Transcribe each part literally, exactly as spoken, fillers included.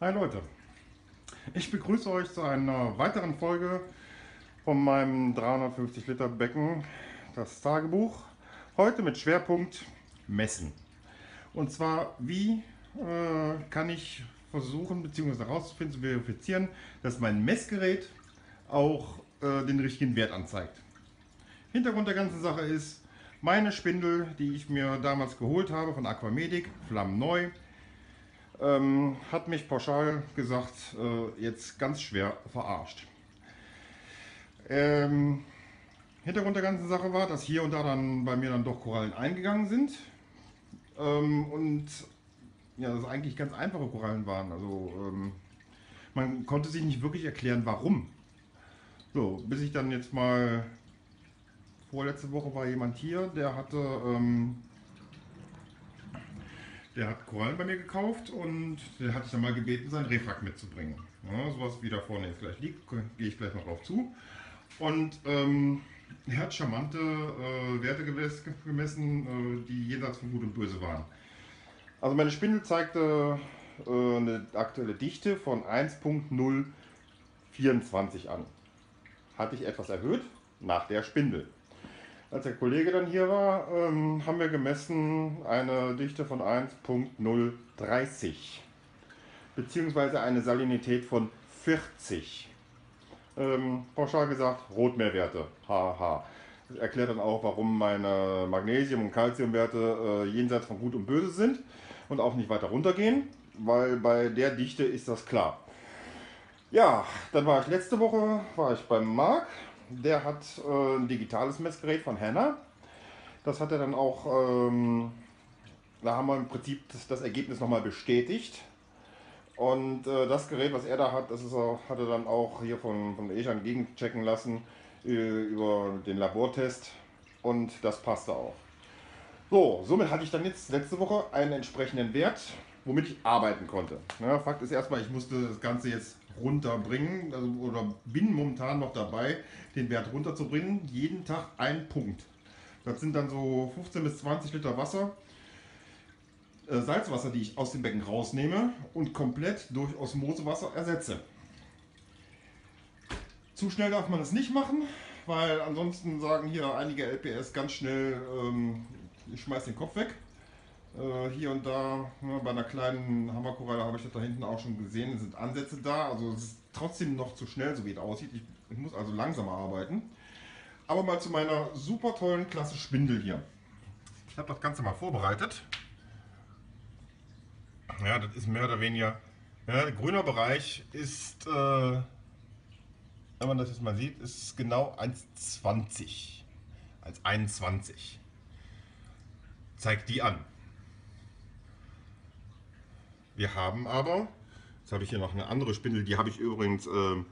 Hi Leute, ich begrüße euch zu einer weiteren Folge von meinem dreihundertfünfzig Liter Becken, das Tagebuch. Heute mit Schwerpunkt Messen. Und zwar, wie äh, kann ich versuchen bzw. herauszufinden, zu verifizieren, dass mein Messgerät auch äh, den richtigen Wert anzeigt. Hintergrund der ganzen Sache ist, meine Spindel, die ich mir damals geholt habe von Aquamedic, flammneu, ähm, hat mich pauschal gesagt, äh, jetzt ganz schwer verarscht. Ähm, Hintergrund der ganzen Sache war, dass hier und da dann bei mir dann doch Korallen eingegangen sind. Ähm, und ja, das eigentlich ganz einfache Korallen waren. Also ähm, man konnte sich nicht wirklich erklären, warum. So, bis ich dann jetzt mal, vorletzte Woche war jemand hier, der hatte ähm, Der hat Korallen bei mir gekauft und der hat ich dann mal gebeten, sein Refrag mitzubringen. Ja, sowas wie da vorne jetzt gleich liegt, gehe ich gleich noch drauf zu. Und ähm, er hat charmante äh, Werte gemessen, äh, die jenseits von Gut und Böse waren. Also meine Spindel zeigte äh, eine aktuelle Dichte von eins Punkt null vierundzwanzig an. Hatte ich etwas erhöht nach der Spindel. Als der Kollege dann hier war, ähm, haben wir gemessen eine Dichte von eins Punkt null dreißig beziehungsweise eine Salinität von vierzig. Ähm, pauschal gesagt, Rotmeerwerte. Haha. Das erklärt dann auch, warum meine Magnesium- und Calciumwerte äh, jenseits von Gut und Böse sind und auch nicht weiter runtergehen, weil bei der Dichte ist das klar. Ja, dann war ich letzte Woche war ich beim Marc. Der hat äh, ein digitales Messgerät von Hanna. Das hat er dann auch, ähm, da haben wir im Prinzip das, das Ergebnis nochmal bestätigt. Und äh, das Gerät, was er da hat, das ist auch, hat er dann auch hier von, von Ejan gegenchecken lassen äh, über den Labortest. Und das passte auch. So, somit hatte ich dann jetzt letzte Woche einen entsprechenden Wert, womit ich arbeiten konnte. Ja, Fakt ist erstmal, ich musste das Ganze jetzt runterbringen, also, oder bin momentan noch dabei, den Wert runterzubringen. Jeden Tag ein Punkt. Das sind dann so fünfzehn bis zwanzig Liter Wasser, äh, Salzwasser, die ich aus dem Becken rausnehme und komplett durch Osmosewasser ersetze. Zu schnell darf man es nicht machen, weil ansonsten sagen hier einige L P S ganz schnell, ähm, ich schmeiß den Kopf weg. Äh, hier und da, ne, bei einer kleinen Hammerkoralle habe ich das da hinten auch schon gesehen, es sind Ansätze da, also es ist trotzdem noch zu schnell, so wie es aussieht. Ich, ich muss also langsamer arbeiten. Aber mal zu meiner super tollen klasse Spindel hier. Ich habe das Ganze mal vorbereitet. Ja, das ist mehr oder weniger. Ja, der grüne Bereich ist, äh, wenn man das jetzt mal sieht, ist genau eins Komma zwanzig. Als einundzwanzig. Zeigt die an. Wir haben aber, jetzt habe ich hier noch eine andere Spindel, die habe ich übrigens ähm,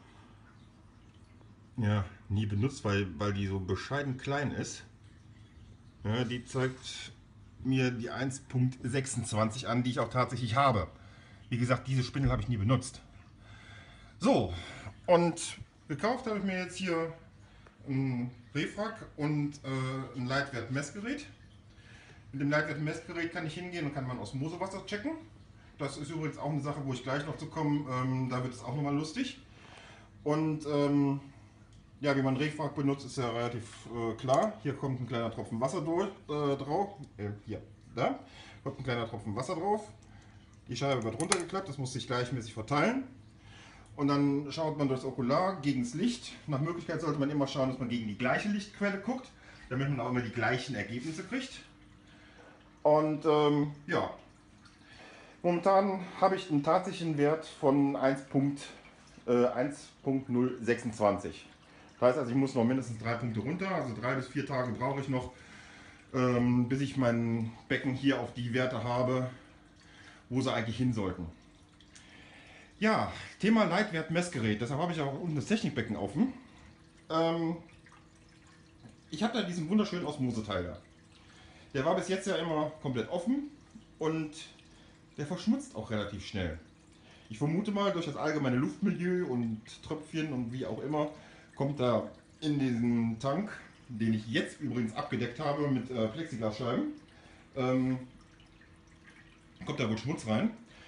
ja, nie benutzt, weil, weil die so bescheiden klein ist. Ja, die zeigt mir die eins Komma sechsundzwanzig an, die ich auch tatsächlich habe. Wie gesagt, diese Spindel habe ich nie benutzt. So, und gekauft habe ich mir jetzt hier ein Refrag und äh, ein Leitwert-Messgerät. Mit dem Leitwert-Messgerät kann ich hingehen und kann mein Osmosewasser checken. Das ist übrigens auch eine Sache, wo ich gleich noch zu kommen, ähm, da wird es auch nochmal lustig. Und ähm, ja, wie man Refrag benutzt, ist ja relativ äh, klar. Hier kommt ein kleiner Tropfen Wasser durch, äh, drauf. Äh, hier, da kommt ein kleiner Tropfen Wasser drauf. Die Scheibe wird runtergeklappt, das muss sich gleichmäßig verteilen. Und dann schaut man durchs Okular gegen das Licht. Nach Möglichkeit sollte man immer schauen, dass man gegen die gleiche Lichtquelle guckt, damit man auch immer die gleichen Ergebnisse kriegt. Und ähm, ja, momentan habe ich einen tatsächlichen Wert von eins Komma null sechsundzwanzig. Das heißt also, ich muss noch mindestens drei Punkte runter, also drei bis vier Tage brauche ich noch, ähm, bis ich mein Becken hier auf die Werte habe, wo sie eigentlich hin sollten. Ja, Thema Leitwert-Messgerät, deshalb habe ich auch unten das Technikbecken offen. Ähm, ich habe da diesen wunderschönen Osmoseteil da. Der war bis jetzt ja immer komplett offen und der verschmutzt auch relativ schnell. Ich vermute mal, durch das allgemeine Luftmilieu und Tröpfchen und wie auch immer, kommt da in diesen Tank, den ich jetzt übrigens abgedeckt habe mit äh, Plexiglasscheiben, ähm, kommt da wohl Schmutz rein.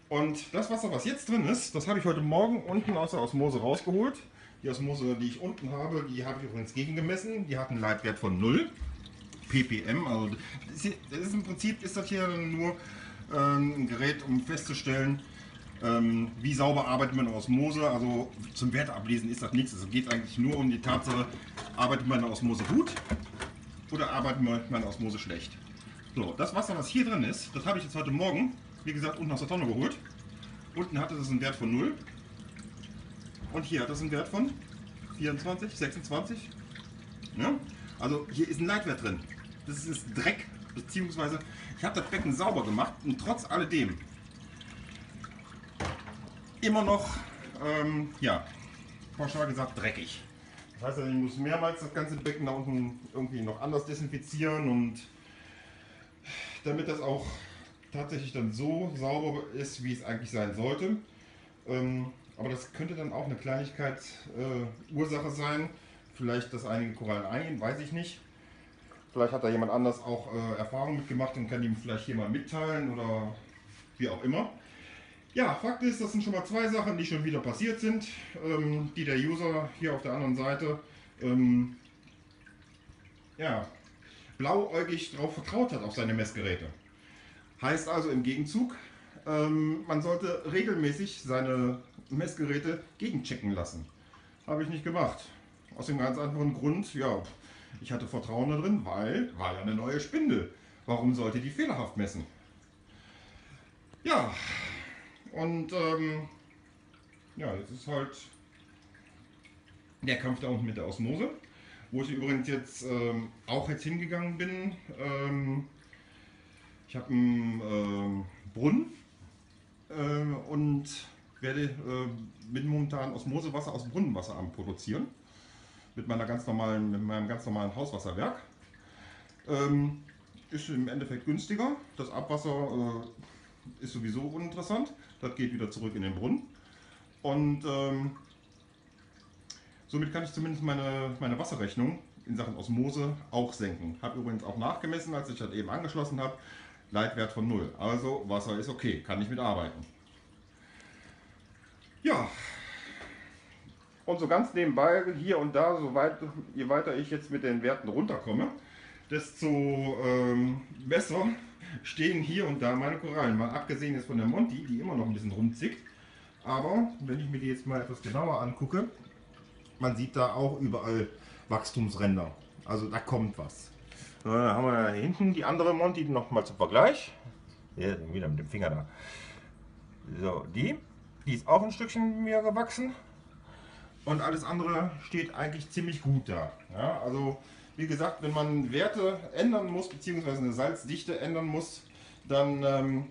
Und das Wasser, was jetzt drin ist, das habe ich heute Morgen unten aus der Osmose rausgeholt. Die Osmose, die ich unten habe, die habe ich übrigens gegengemessen. Die hat einen Leitwert von null ppm. Also das ist, hier, das ist im Prinzip ist das hier nur ähm, ein Gerät, um festzustellen, ähm, wie sauber arbeitet man in Osmose. Also zum Wert ablesen ist das nichts. Es geht eigentlich nur um die Tatsache, arbeitet man in Osmose gut oder arbeitet man in Osmose schlecht. So, das Wasser, was hier drin ist, das habe ich jetzt heute Morgen, wie gesagt, unten aus der Tonne geholt. Unten hat es einen Wert von null und hier hat es einen Wert von vierundzwanzig, sechsundzwanzig. Ja? Also hier ist ein Leitwert drin. Das ist Dreck, beziehungsweise ich habe das Becken sauber gemacht und trotz alledem immer noch, ähm, ja, pauschal gesagt, dreckig. Das heißt, ich muss mehrmals das ganze Becken da unten irgendwie noch anders desinfizieren, und damit das auch tatsächlich dann so sauber ist, wie es eigentlich sein sollte. Ähm, aber das könnte dann auch eine Kleinigkeit äh, Ursache sein. Vielleicht, dass einige Korallen eingehen, weiß ich nicht. Vielleicht hat da jemand anders auch äh, Erfahrung mitgemacht und kann ihm vielleicht hier mal mitteilen oder wie auch immer. Ja, Fakt ist, das sind schon mal zwei Sachen, die schon wieder passiert sind, ähm, die der User hier auf der anderen Seite ähm, ja, blauäugig darauf vertraut hat, auf seine Messgeräte. Heißt also im Gegenzug, ähm, man sollte regelmäßig seine Messgeräte gegenchecken lassen. Habe ich nicht gemacht. Aus dem ganz einfachen Grund, ja, ich hatte Vertrauen da drin, weil war ja eine neue Spindel. Warum sollte die fehlerhaft messen? Ja, und ähm, ja, jetzt ist halt der Kampf da unten mit der Osmose, wo ich übrigens jetzt ähm, auch jetzt hingegangen bin. Ähm, ich habe einen ähm, Brunnen äh, und werde äh, bin momentan Osmosewasser aus Brunnenwasser am produzieren. Mit, meiner ganz normalen, mit meinem ganz normalen Hauswasserwerk. Ähm, ist im Endeffekt günstiger. Das Abwasser äh, ist sowieso uninteressant. Das geht wieder zurück in den Brunnen. Und ähm, somit kann ich zumindest meine, meine Wasserrechnung in Sachen Osmose auch senken. Habe übrigens auch nachgemessen, als ich das eben angeschlossen habe. Leitwert von null. Also Wasser ist okay, kann ich mitarbeiten. Ja. Und so ganz nebenbei, hier und da, so weit, je weiter ich jetzt mit den Werten runterkomme, desto ähm, besser stehen hier und da meine Korallen. Mal abgesehen jetzt von der Monty, die immer noch ein bisschen rumzickt. Aber wenn ich mir die jetzt mal etwas genauer angucke, man sieht da auch überall Wachstumsränder. Also da kommt was. So, dann haben wir da hinten die andere Monty noch mal zum Vergleich. Ja, wieder mit dem Finger da. So, die, die ist auch ein Stückchen mehr gewachsen. Und alles andere steht eigentlich ziemlich gut da. Ja, also wie gesagt, wenn man Werte ändern muss, beziehungsweise eine Salzdichte ändern muss, dann ähm,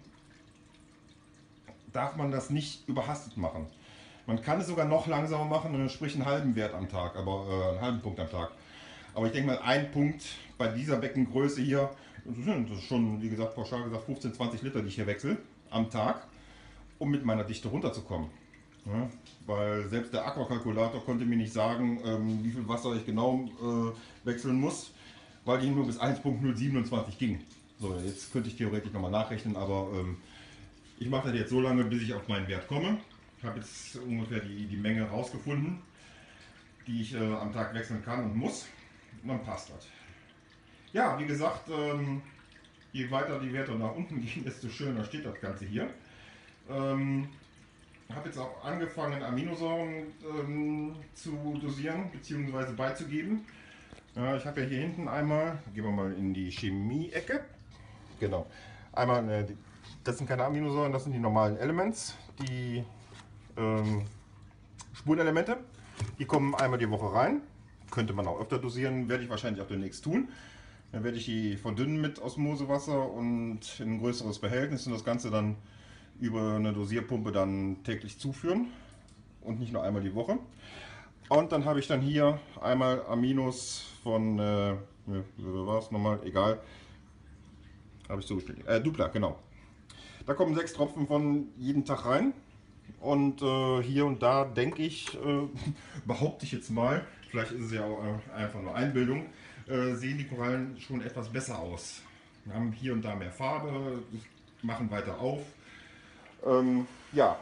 darf man das nicht überhastet machen. Man kann es sogar noch langsamer machen, sprich einen halben Wert am Tag, aber äh, einen halben Punkt am Tag. Aber ich denke mal, ein Punkt bei dieser Beckengröße hier, das ist schon, wie gesagt, pauschal gesagt, fünfzehn, zwanzig Liter, die ich hier wechsle am Tag, um mit meiner Dichte runterzukommen. Ja, weil selbst der Aquakalkulator konnte mir nicht sagen, ähm, wie viel Wasser ich genau äh, wechseln muss, weil die nur bis eins Punkt null siebenundzwanzig ging. So, jetzt könnte ich theoretisch nochmal nachrechnen, aber ähm, ich mache das jetzt so lange, bis ich auf meinen Wert komme. Ich habe jetzt ungefähr die, die Menge rausgefunden, die ich äh, am Tag wechseln kann und muss. Und dann passt das. Ja, wie gesagt, ähm, je weiter die Werte nach unten gehen, desto schöner steht das Ganze hier. Ähm, Ich habe jetzt auch angefangen, Aminosäuren ähm, zu dosieren bzw. beizugeben. Ja, ich habe ja hier hinten einmal, gehen wir mal in die Chemie-Ecke. Genau. Einmal, äh, das sind keine Aminosäuren, das sind die normalen Elements, die ähm, Spurenelemente. Die kommen einmal die Woche rein. Könnte man auch öfter dosieren, werde ich wahrscheinlich auch demnächst tun. Dann werde ich die verdünnen mit Osmosewasser und in ein größeres Behältnis und das Ganze dann über eine Dosierpumpe dann täglich zuführen und nicht nur einmal die Woche. Und dann habe ich dann hier einmal Aminos von, äh, wie war es nochmal, egal, habe ich zugestellt, äh, Dupla, genau. Da kommen sechs Tropfen von jeden Tag rein und äh, hier und da denke ich, äh, behaupte ich jetzt mal, vielleicht ist es ja auch einfach nur Einbildung, äh, sehen die Korallen schon etwas besser aus. Wir haben hier und da mehr Farbe, machen weiter auf. Ähm, ja,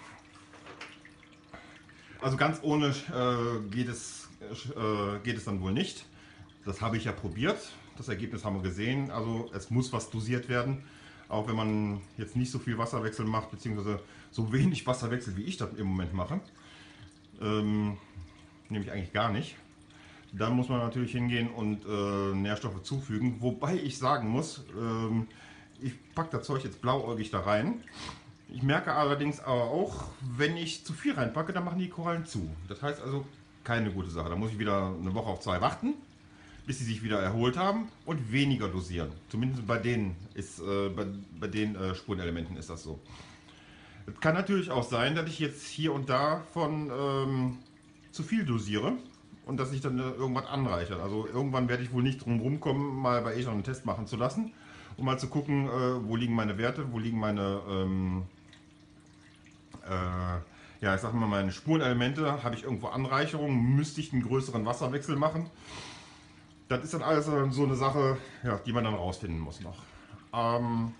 also ganz ohne äh, geht, es, äh, geht es dann wohl nicht. Das habe ich ja probiert. Das Ergebnis haben wir gesehen. Also es muss was dosiert werden. Auch wenn man jetzt nicht so viel Wasserwechsel macht, beziehungsweise so wenig Wasserwechsel wie ich das im Moment mache. Ähm, nämlich eigentlich gar nicht. Dann muss man natürlich hingehen und äh, Nährstoffe zufügen. Wobei ich sagen muss, ähm, ich packe das Zeug jetzt blauäugig da rein. Ich merke allerdings aber auch, wenn ich zu viel reinpacke, dann machen die Korallen zu. Das heißt also keine gute Sache. Da muss ich wieder eine Woche auf zwei warten, bis sie sich wieder erholt haben und weniger dosieren. Zumindest bei denen ist, äh, bei, bei den äh, Spurenelementen ist das so. Es kann natürlich auch sein, dass ich jetzt hier und da von ähm, zu viel dosiere und dass ich dann äh, irgendwas anreiche. Also irgendwann werde ich wohl nicht drum rumkommen, mal bei Echelon einen Test machen zu lassen, um mal zu gucken, äh, wo liegen meine Werte, wo liegen meine ähm, äh, ja, ich sag mal, meine Spurenelemente, habe ich irgendwo Anreicherungen, müsste ich einen größeren Wasserwechsel machen. Das ist dann alles so eine Sache, ja, die man dann rausfinden muss noch. Ähm,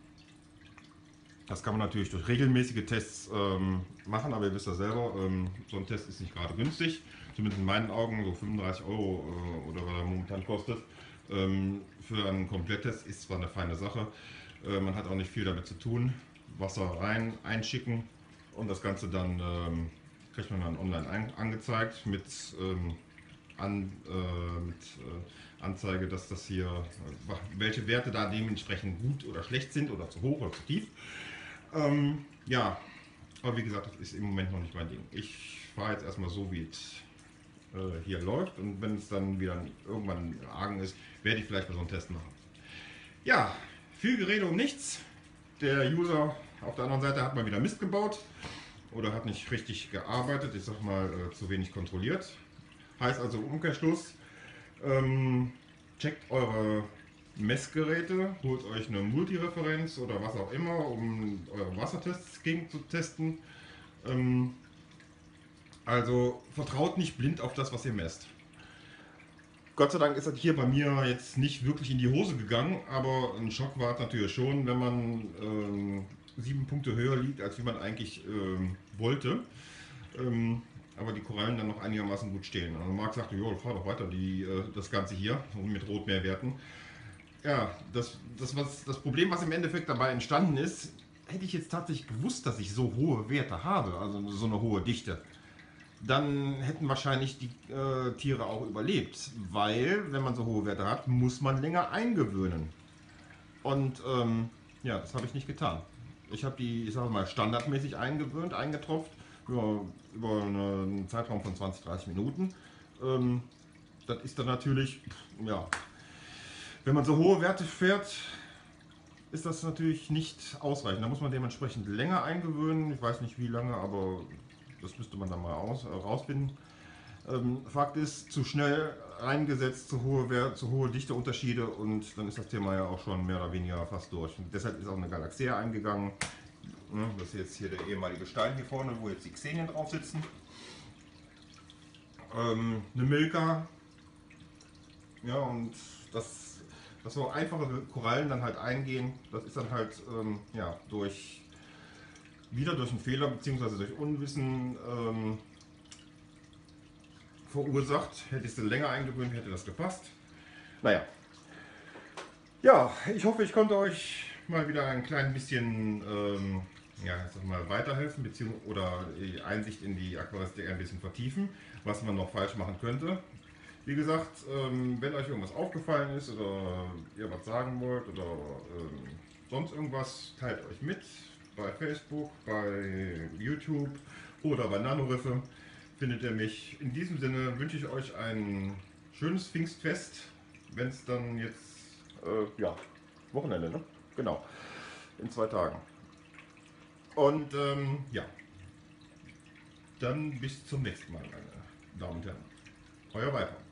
das kann man natürlich durch regelmäßige Tests ähm, machen, aber ihr wisst ja selber, ähm, so ein Test ist nicht gerade günstig. Zumindest in meinen Augen, so fünfunddreißig Euro äh, oder was er momentan kostet. Ähm, für einen Kompletttest ist zwar eine feine Sache, äh, man hat auch nicht viel damit zu tun. Wasser rein, einschicken und das Ganze dann ähm, kriegt man dann online ein, angezeigt mit, ähm, an, äh, mit äh, Anzeige, dass das hier, äh, welche Werte da dementsprechend gut oder schlecht sind oder zu hoch oder zu tief. Ähm, ja, aber wie gesagt, das ist im Moment noch nicht mein Ding. Ich fahre jetzt erstmal so, wie es äh, hier läuft und wenn es dann wieder irgendwann argen ist, werde ich vielleicht mal so einen Test machen. Ja, viel Gerede um nichts. Der User auf der anderen Seite hat mal wieder Mist gebaut oder hat nicht richtig gearbeitet, ich sag mal äh, zu wenig kontrolliert. Heißt also im Umkehrschluss, ähm, checkt eure Messgeräte, holt euch eine Multireferenz oder was auch immer, um eure Wassertests gegen zu testen. Ähm, also vertraut nicht blind auf das, was ihr messt. Gott sei Dank ist das hier bei mir jetzt nicht wirklich in die Hose gegangen, aber ein Schock war es natürlich schon, wenn man ähm, sieben Punkte höher liegt, als wie man eigentlich ähm, wollte. Ähm, aber die Korallen dann noch einigermaßen gut stehen. Also Marc sagte, jo, fahr doch weiter die, äh, das Ganze hier mit Rotmeerwerten. Ja, das, das, was, das Problem, was im Endeffekt dabei entstanden ist, hätte ich jetzt tatsächlich gewusst, dass ich so hohe Werte habe, also so eine hohe Dichte, dann hätten wahrscheinlich die äh, Tiere auch überlebt, weil, wenn man so hohe Werte hat, muss man länger eingewöhnen. Und ähm, ja, das habe ich nicht getan. Ich habe die, ich sage mal, standardmäßig eingewöhnt, eingetropft, über, über einen Zeitraum von zwanzig, dreißig Minuten. Ähm, das ist dann natürlich, ja, wenn man so hohe Werte fährt, ist das natürlich nicht ausreichend. Da muss man dementsprechend länger eingewöhnen. Ich weiß nicht wie lange, aber das müsste man dann mal aus, äh, rausfinden. Ähm, Fakt ist, zu schnell eingesetzt, zu hohe, Wert, zu hohe Dichteunterschiede und dann ist das Thema ja auch schon mehr oder weniger fast durch. Und deshalb ist auch eine Galaxia eingegangen. Das ist jetzt hier der ehemalige Stein hier vorne, wo jetzt die Xenien drauf sitzen. Ähm, eine Milka. Ja, und das, dass so einfache Korallen dann halt eingehen, das ist dann halt ähm, ja, durch wieder durch einen Fehler bzw. durch Unwissen ähm, verursacht. Hätte ich sie länger eingewöhnt, hätte das gepasst. Naja. Ja, ich hoffe, ich konnte euch mal wieder ein klein bisschen ähm, ja, ich sag mal, weiterhelfen beziehungsweise oder die Einsicht in die Aquaristik ein bisschen vertiefen, was man noch falsch machen könnte. Wie gesagt, ähm, wenn euch irgendwas aufgefallen ist oder ihr was sagen wollt oder ähm, sonst irgendwas, teilt euch mit bei Facebook, bei YouTube oder bei Nanoriffe. Findet ihr mich. In diesem Sinne wünsche ich euch ein schönes Pfingstfest, wenn es dann jetzt, äh, ja, Wochenende, ne? Genau, in zwei Tagen. Und ähm, ja, dann bis zum nächsten Mal, meine Damen und Herren. Euer Viper.